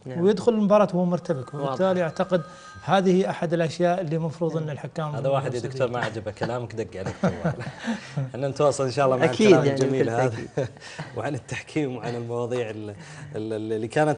ويدخل المباراة وهو مرتبك، وبالتالي أعتقد هذه أحد الأشياء اللي مفروض أن الحكام. هذا واحد يا دكتور ما عجبه كلامك دق عليك جوال. احنا نتواصل إن شاء الله مع أكيد الكلام يعني الجميل هذا وعن التحكيم وعن المواضيع اللي كانت